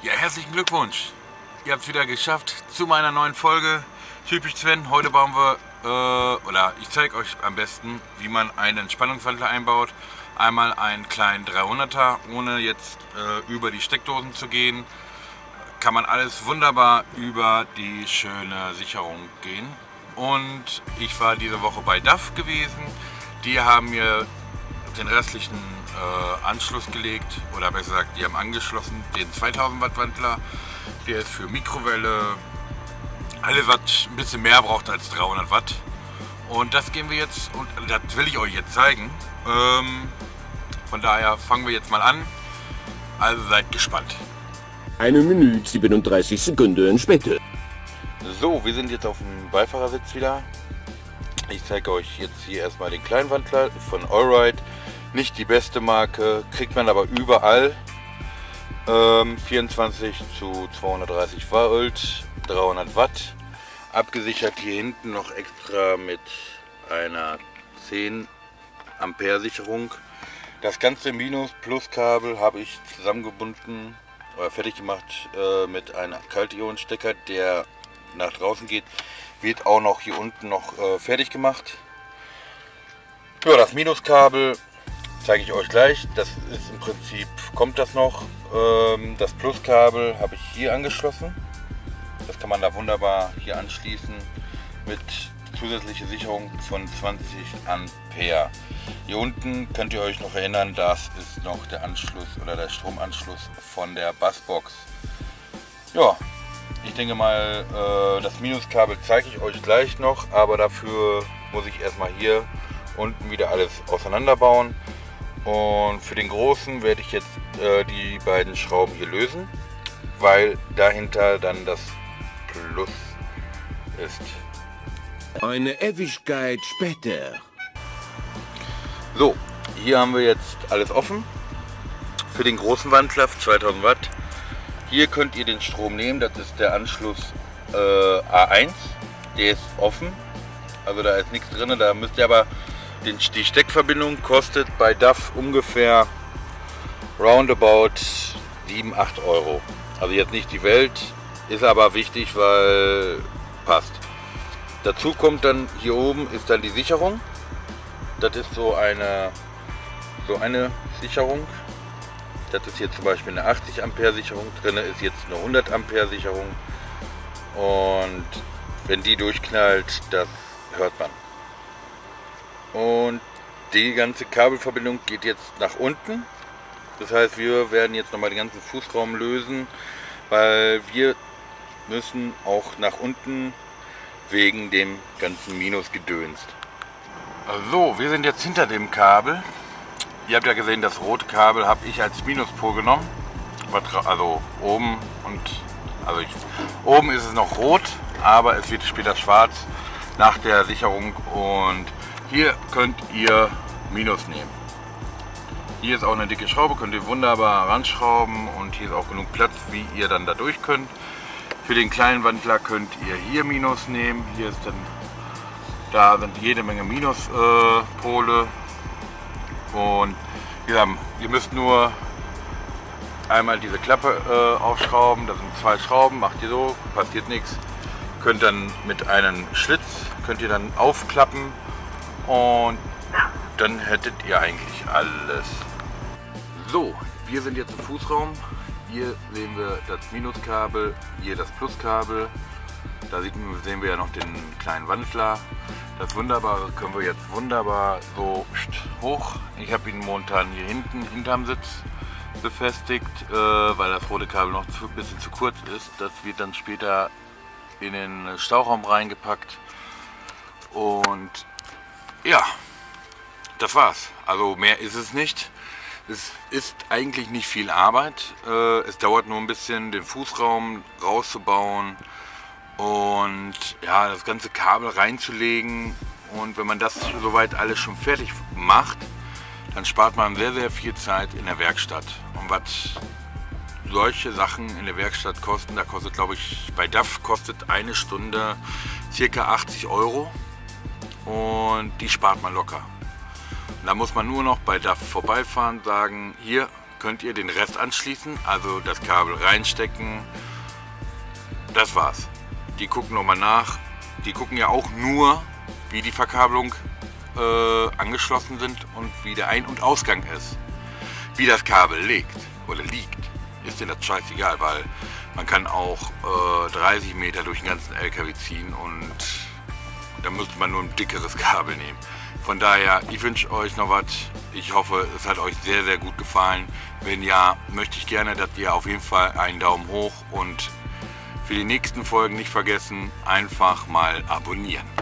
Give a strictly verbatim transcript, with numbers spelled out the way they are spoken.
Ja, herzlichen Glückwunsch. Ihr habt es wieder geschafft zu meiner neuen Folge. Typisch Sven, heute bauen wir, äh, oder ich zeige euch am besten, wie man einen Entspannungswandler einbaut. Einmal einen kleinen dreihunderter, ohne jetzt äh, über die Steckdosen zu gehen. Kann man alles wunderbar über die schöne Sicherung gehen. Und ich war diese Woche bei D A F gewesen. Die haben mir den restlichen äh, Anschluss gelegt, oder besser gesagt, die haben angeschlossen den zweitausend Watt Wandler. Der ist für Mikrowelle, alles was ein bisschen mehr braucht als dreihundert Watt. Und das gehen wir jetzt, und das will ich euch jetzt zeigen. Ähm, von daher fangen wir jetzt mal an. Also seid gespannt. Eine Minute siebenunddreißig Sekunden später. So, wir sind jetzt auf dem Beifahrersitz wieder. Ich zeige euch jetzt hier erstmal den kleinen Wandler von Allrite. Nicht die beste Marke, kriegt man aber überall. Ähm, vierundzwanzig zu zweihundertdreißig Volt, dreihundert Watt. Abgesichert hier hinten noch extra mit einer zehn Ampere Sicherung. Das ganze Minus-Plus-Kabel habe ich zusammengebunden oder fertig gemacht äh, mit einem Kaltion-Stecker, der nach draußen geht. Wird auch noch hier unten noch äh, fertig gemacht. Ja, das Minuskabel zeige ich euch gleich. Das ist im Prinzip, kommt das noch. Ähm, das Pluskabel habe ich hier angeschlossen. Das kann man da wunderbar hier anschließen mit zusätzlicher Sicherung von zwanzig Ampere. Hier unten könnt ihr euch noch erinnern, das ist noch der Anschluss oder der Stromanschluss von der Bassbox. Ja, ich denke mal, äh, das Minuskabel zeige ich euch gleich noch, aber dafür muss ich erstmal hier unten wieder alles auseinanderbauen. Und für den großen werde ich jetzt äh, die beiden Schrauben hier lösen, weil dahinter dann das Plus ist. Eine Ewigkeit später. So, hier haben wir jetzt alles offen für den großen Wandler zweitausend Watt. Hier könnt ihr den Strom nehmen, das ist der Anschluss äh, A eins, der ist offen, also da ist nichts drin, da müsst ihr aber, den, die Steckverbindung kostet bei D A F ungefähr roundabout sieben, acht Euro. Also jetzt nicht die Welt, ist aber wichtig, weil passt. Dazu kommt dann, hier oben ist dann die Sicherung, das ist so eine, so eine Sicherung. Das ist hier zum Beispiel eine achtzig Ampere Sicherung, drin ist jetzt eine hundert Ampere Sicherung, und wenn die durchknallt, das hört man. Und die ganze Kabelverbindung geht jetzt nach unten, das heißt, wir werden jetzt nochmal den ganzen Fußraum lösen, weil wir müssen auch nach unten wegen dem ganzen Minusgedönst. Also, wir sind jetzt hinter dem Kabel. Ihr habt ja gesehen, das rote Kabel habe ich als Minuspol genommen. Also oben und also ich, oben ist es noch rot, aber es wird später schwarz nach der Sicherung. Und hier könnt ihr Minus nehmen. Hier ist auch eine dicke Schraube, könnt ihr wunderbar ranschrauben, und hier ist auch genug Platz, wie ihr dann da durch könnt. Für den kleinen Wandler könnt ihr hier Minus nehmen. Hier ist dann, da sind jede Menge Minuspole. Und ja, ihr müsst nur einmal diese Klappe äh, aufschrauben, das sind zwei Schrauben, macht ihr so, passiert nichts. Könnt dann mit einem Schlitz, könnt ihr dann aufklappen, und dann hättet ihr eigentlich alles. So, wir sind jetzt im Fußraum. Hier sehen wir das Minuskabel, hier das Pluskabel. Da sehen wir ja noch den kleinen Wandler. Das Wunderbare können wir jetzt wunderbar so hoch. Ich habe ihn momentan hier hinten hinterm Sitz befestigt, äh, weil das rote Kabel noch zu, ein bisschen zu kurz ist. Das wird dann später in den Stauraum reingepackt. Und ja, das war's. Also mehr ist es nicht. Es ist eigentlich nicht viel Arbeit. Äh, es dauert nur ein bisschen, den Fußraum rauszubauen und ja, das ganze Kabel reinzulegen. Und wenn man das soweit alles schon fertig macht, dann spart man sehr, sehr viel Zeit in der Werkstatt. Und was solche Sachen in der Werkstatt kosten, da kostet, glaube ich, bei D A F kostet eine Stunde ca. achtzig Euro, und die spart man locker. Und da muss man nur noch bei D A F vorbeifahren, sagen, hier könnt ihr den Rest anschließen, also das Kabel reinstecken. Das war's. Die gucken nochmal nach. Die gucken ja auch nur, wie die Verkabelung äh, angeschlossen sind und wie der Ein- und Ausgang ist. Wie das Kabel liegt oder liegt, ist denen das scheißegal, weil man kann auch äh, dreißig Meter durch den ganzen L K W ziehen und da müsste man nur ein dickeres Kabel nehmen. Von daher, ich wünsche euch noch was. Ich hoffe, es hat euch sehr, sehr gut gefallen. Wenn ja, möchte ich gerne, dass ihr auf jeden Fall einen Daumen hoch und für die nächsten Folgen nicht vergessen, einfach mal abonnieren.